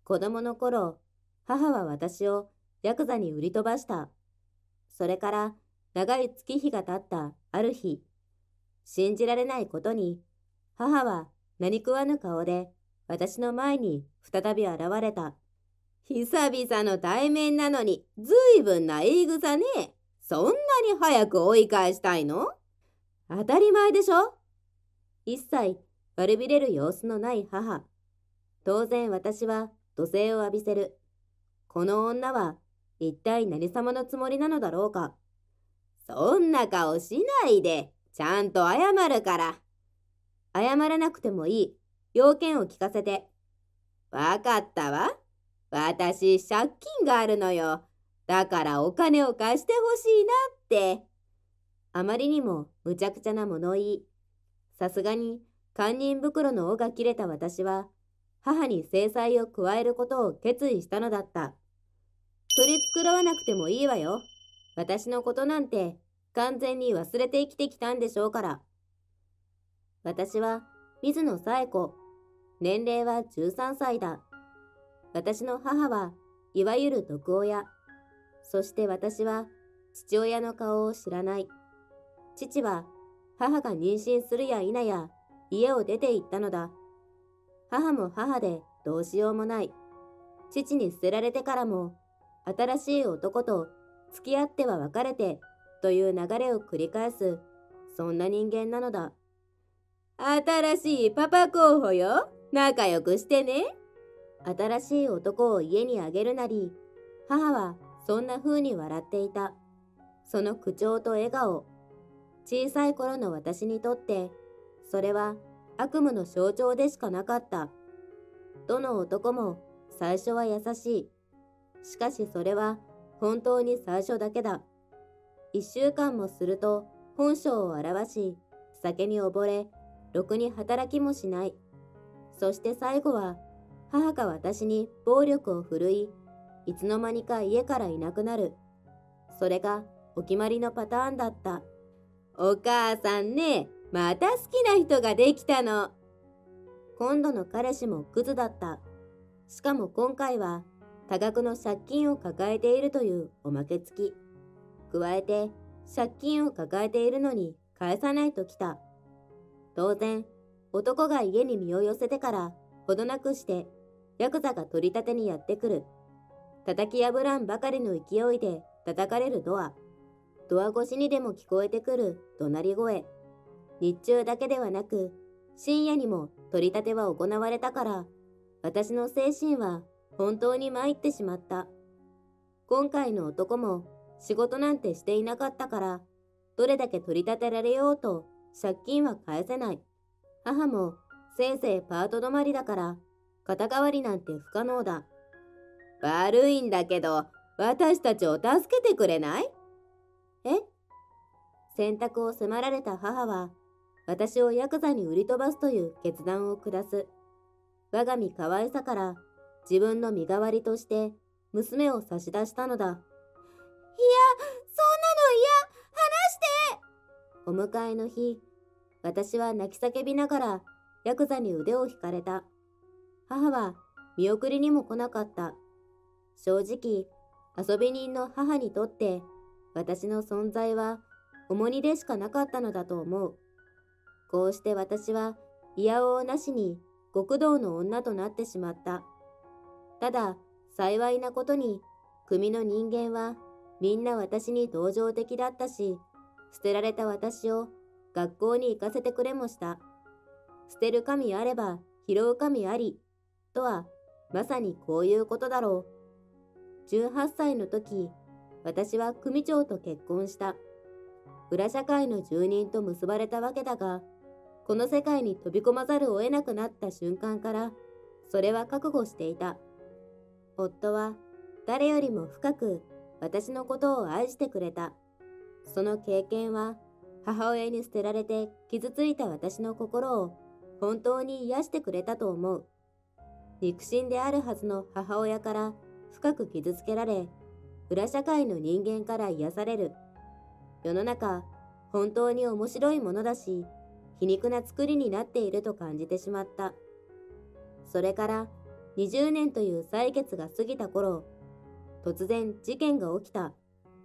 子供の頃、母は私をヤクザに売り飛ばした。それから長い月日が経ったある日、信じられないことに、母は何食わぬ顔で私の前に再び現れた。久々の対面なのに、ずいぶんな言い草ね。そんなに早く追い返したいの？当たり前でしょ。一切悪びれる様子のない母。当然私は怒声を浴びせる。この女は一体何様のつもりなのだろうか。そんな顔しないで、ちゃんと謝るから。謝らなくてもいい。要件を聞かせて。わかったわ。私、借金があるのよ。だからお金を貸してほしいなって。あまりにもむちゃくちゃな物言い。さすがに堪忍袋の緒が切れた私は、母に制裁を加えることを決意したのだった。取り繕わなくてもいいわよ。私のことなんて完全に忘れて生きてきたんでしょうから。私は水野紗恵子。年齢は13歳だ。私の母はいわゆる毒親。そして私は父親の顔を知らない。父は母が妊娠するや否や家を出て行ったのだ。母も母でどうしようもない。父に捨てられてからも新しい男と付き合っては別れてという流れを繰り返す、そんな人間なのだ。新しいパパ候補よ。仲良くしてね。新しい男を家にあげるなり、母はそんな風に笑っていた。その口調と笑顔。小さい頃の私にとって、それは悪夢の象徴でしかなかった。どの男も最初は優しい。しかしそれは本当に最初だけだ。1週間もすると本性を表し、酒に溺れ、ろくに働きもしない。そして最後は母が私に暴力を振るい、いつの間にか家からいなくなる。それがお決まりのパターンだった。お母さんね、また好きな人ができたの。今度の彼氏もクズだった。しかも今回は多額の借金を抱えているというおまけ付き。加えて借金を抱えているのに返さないときた。当然、男が家に身を寄せてからほどなくしてヤクザが取り立てにやってくる。叩き破らんばかりの勢いで叩かれるドア。ドア越しにでも聞こえてくる怒鳴り声。日中だけではなく、深夜にも取り立ては行われたから、私の精神は本当に参ってしまった。今回の男も仕事なんてしていなかったから、どれだけ取り立てられようと借金は返せない。母もせいぜいパート止まりだから、肩代わりなんて不可能だ。悪いんだけど、私たちを助けてくれない？え？選択を迫られた母は、私をヤクザに売り飛ばすという決断を下す。我が身可愛さから自分の身代わりとして娘を差し出したのだ。いや、そんなの嫌！話して！お迎えの日、私は泣き叫びながらヤクザに腕を引かれた。母は見送りにも来なかった。正直、遊び人の母にとって私の存在は重荷でしかなかったのだと思う。こうして私はいやおうなしに極道の女となってしまった。ただ幸いなことに組の人間はみんな私に同情的だったし、捨てられた私を学校に行かせてくれもした。捨てる神あれば拾う神ありとはまさにこういうことだろう。18歳の時、私は組長と結婚した。裏社会の住人と結ばれたわけだが、この世界に飛び込まざるを得なくなった瞬間から、それは覚悟していた。夫は誰よりも深く私のことを愛してくれた。その経験は母親に捨てられて傷ついた私の心を本当に癒してくれたと思う。肉親であるはずの母親から深く傷つけられ、裏社会の人間から癒される。世の中、本当に面白いものだし、皮肉な作りになっていると感じてしまった。それから、 20年という歳月が過ぎた頃、突然事件が起きた。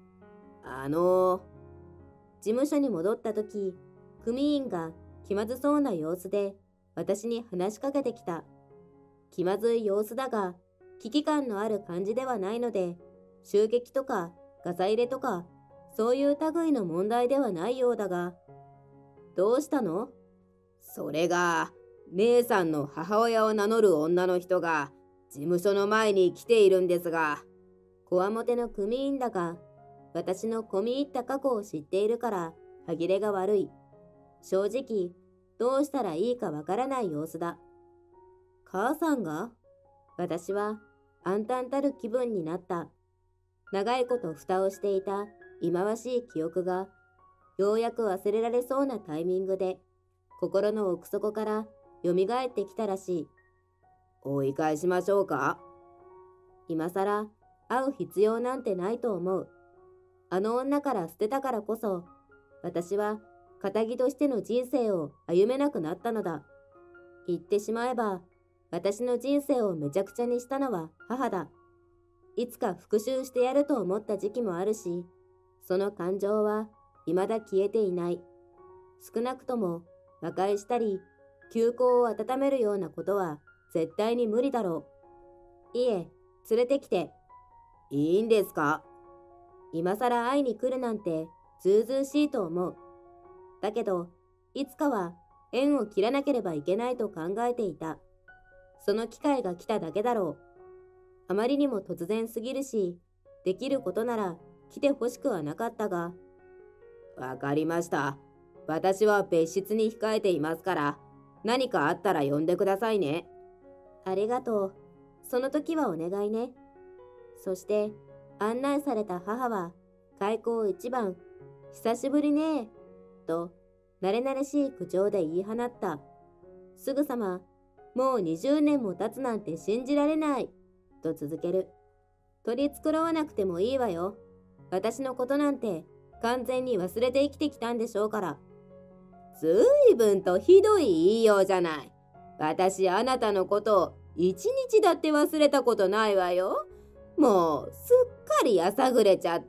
事務所に戻った時、組員が気まずそうな様子で私に話しかけてきた。気まずい様子だが、危機感のある感じではないので、襲撃とかガサ入れとか、そういう類の問題ではないようだが。どうしたの？ それが、姉さんの母親を名乗る女の人が事務所の前に来ているんですが。 こわもての組員だが、私の込み入った過去を知っているから歯切れが悪い。正直、どうしたらいいかわからない様子だ。母さんが？私は暗淡たる気分になった。長いこと蓋をしていた忌まわしい記憶が、ようやく忘れられそうなタイミングで、心の奥底から蘇ってきたらしい。 追い返しましょうか？ 今さら会う必要なんてないと思う。あの女から捨てたからこそ、私は堅気としての人生を歩めなくなったのだ。言ってしまえば、私の人生をめちゃくちゃにしたのは母だ。いつか復讐してやると思った時期もあるし、その感情は未だ消えていない。少なくとも和解したり、旧交を温めるようなことは絶対に無理だろう。いえ、連れてきて。 いいんですか？ 今さら会いに来るなんてずうずうしいと思う。だけど、いつかは縁を切らなければいけないと考えていた。その機会が来ただけだろう。あまりにも突然すぎるし、できることなら来てほしくはなかったが。 わかりました。私は別室に控えていますから、何かあったら呼んでくださいね。 ありがとう。その時はお願いね。そして案内された母は開口一番、久しぶりねと慣れ慣れしい口調で言い放った。すぐさま、もう20年も経つなんて信じられないと続ける。取り繕わなくてもいいわよ。私のことなんて完全に忘れて生きてきたんでしょうから。 ずいぶんとひどい言いようじゃない。私あなたのことを一日だって忘れたことないわよ。もうすっかりやさぐれちゃって。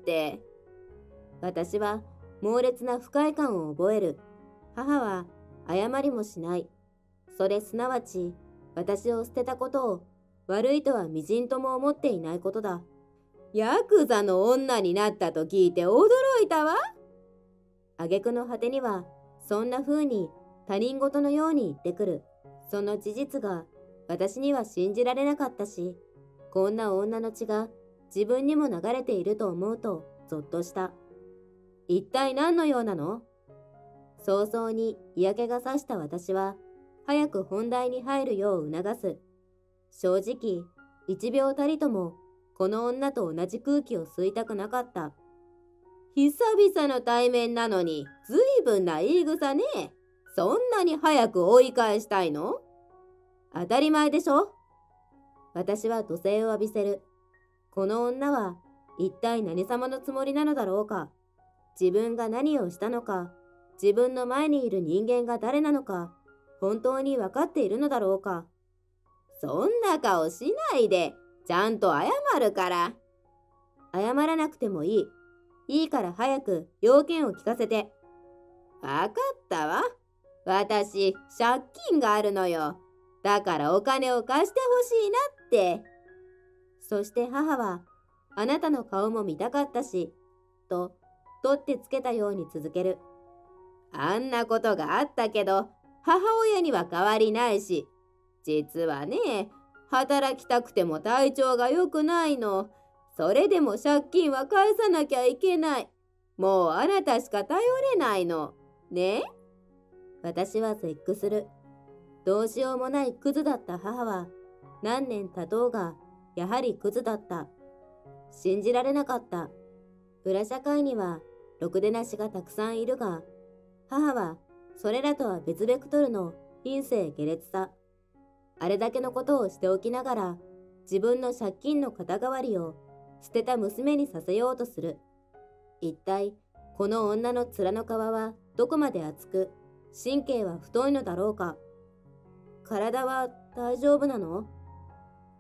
私は猛烈な不快感を覚える。母は謝りもしない。それすなわち私を捨てたことを悪いとはみじんとも思っていないことだ。 ヤクザの女になったと聞いて驚いたわ。 挙句の果てにはそんな風に他人事のように言ってくる。その事実が私には信じられなかったし、こんな女の血が自分にも流れていると思うとゾッとした。一体何の用なの？早々に嫌気がさした私は、早く本題に入るよう促す。正直、一秒たりともこの女と同じ空気を吸いたくなかった。 久々の対面なのにずいぶんな言い草ね。そんなに早く追い返したいの？ 当たり前でしょ。私は怒声を浴びせる。この女は一体何様のつもりなのだろうか。自分が何をしたのか、自分の前にいる人間が誰なのか、本当に分かっているのだろうか。 そんな顔しないで、ちゃんと謝るから。 謝らなくてもいい。いいから早く要件を聞かせて。 わかったわ。私、借金があるのよ。だからお金を貸してほしいなって。 そして母は、あなたの顔も見たかったし、と、取ってつけたように続ける。 あんなことがあったけど、母親には変わりないし、実はね、働きたくても体調が良くないの。それでも借金は返さなきゃいけない。もうあなたしか頼れないの。ね？ 私は絶句する。どうしようもないクズだった母は、何年経とうが、やはりクズだった。信じられなかった。裏社会には、ろくでなしがたくさんいるが、母は、それらとは別ベクトルの品性下劣さ。あれだけのことをしておきながら、自分の借金の肩代わりを捨てた娘にさせようとする。一体、この女の面の皮はどこまで厚く、神経は太いのだろうか。体は大丈夫なの？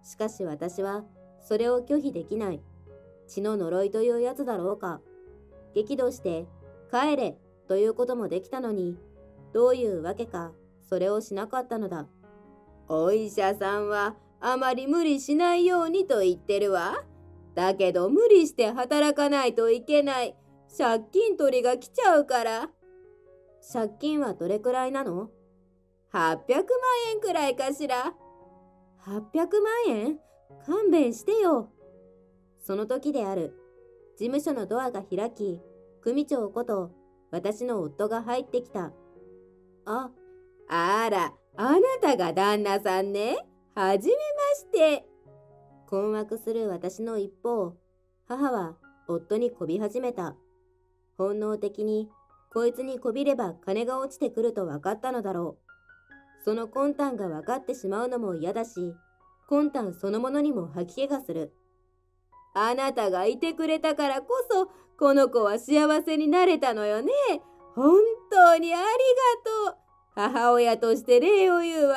しかし私はそれを拒否できない。血の呪いというやつだろうか。激怒して帰れということもできたのに、どういうわけかそれをしなかったのだ。 お医者さんはあまり無理しないようにと言ってるわ。だけど無理して働かないといけない。借金取りが来ちゃうから。 借金はどれくらいなの ？800万円くらいかしら。 800万円？勘弁してよ。その時である。事務所のドアが開き、組長こと私の夫が入ってきた。 あら、あなたが旦那さんね。はじめまして。 困惑する私の一方、母は夫にこび始めた。本能的にこいつにこびれば金が落ちてくると分かったのだろう。その魂胆が分かってしまうのも嫌だし、魂胆そのものにも吐き気がする。 あなたがいてくれたからこそ、この子は幸せになれたのよね。本当にありがとう。母親として礼を言うわ。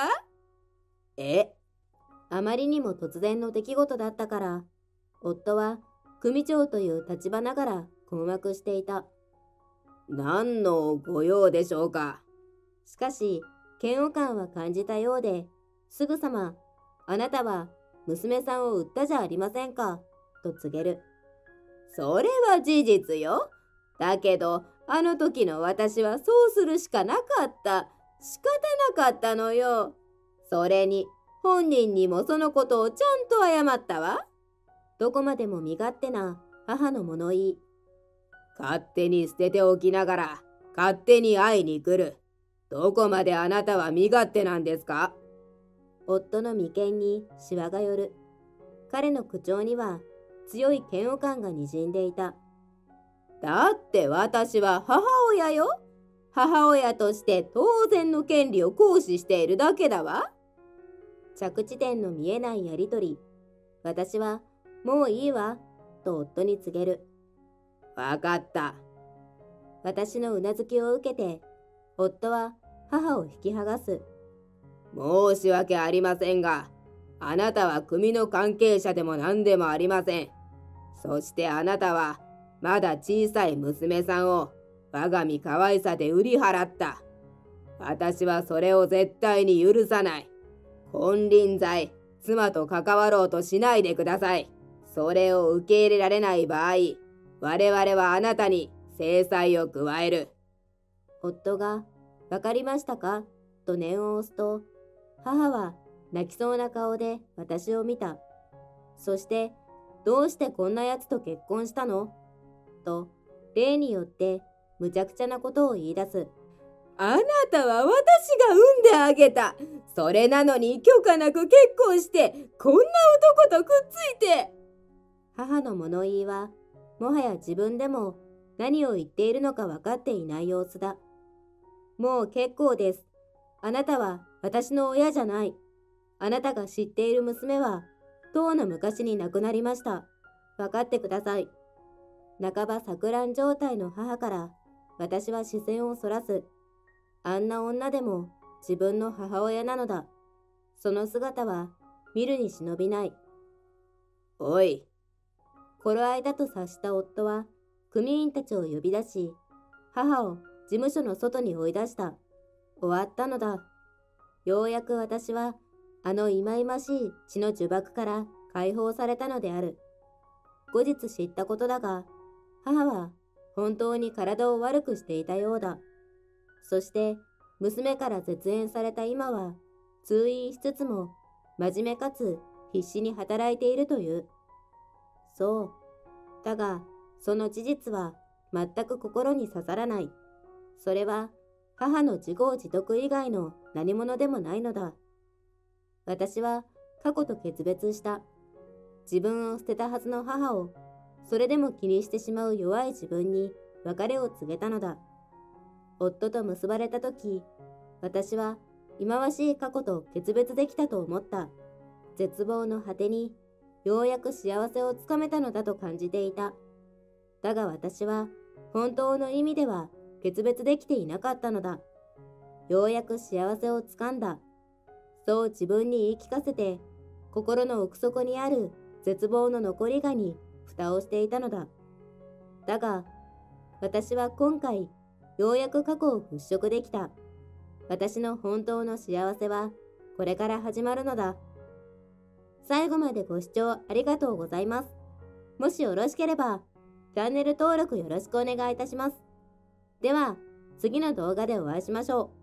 あまりにも突然の出来事だったから、夫は組長という立場ながら困惑していた。 何のご用でしょうか。 しかし、嫌悪感は感じたようで、すぐさま、あなたは娘さんを売ったじゃありませんか、と告げる。 それは事実よ。だけど、あの時の私はそうするしかなかった。仕方なかったのよ。それに、本人にもそのことをちゃんと謝ったわ。 どこまでも身勝手な母の物言い。 勝手に捨てておきながら、勝手に会いに来る。どこまであなたは身勝手なんですか？ 夫の眉間にシワが寄る。彼の口調には強い嫌悪感がにじんでいた。 だって私は母親よ。母親として当然の権利を行使しているだけだわ。 着地点の見えないやりとり。私はもういいわ、と夫に告げる。 わかった。 私のうなずきを受けて、夫は母を引き剥がす。 申し訳ありませんが、あなたは組の関係者でも何でもありません。そしてあなたはまだ小さい娘さんを我が身可愛さで売り払った。私はそれを絶対に許さない。金輪際、妻と関わろうとしないでください。それを受け入れられない場合、我々はあなたに制裁を加える。 夫が、わかりましたかと念を押すと、母は泣きそうな顔で私を見た。そして、どうしてこんなやつと結婚したのと、例によって無茶苦茶なことを言い出す。 あなたは私が産んであげた。それなのに許可なく結婚して、こんな男とくっついて。 母の物言いは、もはや自分でも何を言っているのか分かっていない様子だ。もう結構です。あなたは私の親じゃない。あなたが知っている娘は、とうの昔に亡くなりました。分かってください。半ば錯乱状態の母から、私は視線をそらす。あんな女でも自分の母親なのだ。その姿は見るに忍びない。 おい。 頃合いだと察した夫は、組員たちを呼び出し、母を事務所の外に追い出した。終わったのだ。ようやく私は、あの忌々しい血の呪縛から解放されたのである。後日知ったことだが、母は本当に体を悪くしていたようだ。そして娘から絶縁された今は通院しつつも真面目かつ必死に働いているという。そう。だがその事実は全く心に刺さらない。それは母の自業自得以外の何者でもないのだ。私は過去と決別した。自分を捨てたはずの母をそれでも気にしてしまう弱い自分に別れを告げたのだ。夫と結ばれたとき、私は忌まわしい過去と決別できたと思った。絶望の果てに、ようやく幸せをつかめたのだと感じていた。だが私は、本当の意味では決別できていなかったのだ。ようやく幸せをつかんだ。そう自分に言い聞かせて、 心の奥底にある絶望の残りがに蓋をしていたのだ。だが、私は今回、ようやく過去を払拭できた。私の本当の幸せは、これから始まるのだ。最後までご視聴ありがとうございます。もしよろしければ、チャンネル登録よろしくお願いいたします。では、次の動画でお会いしましょう。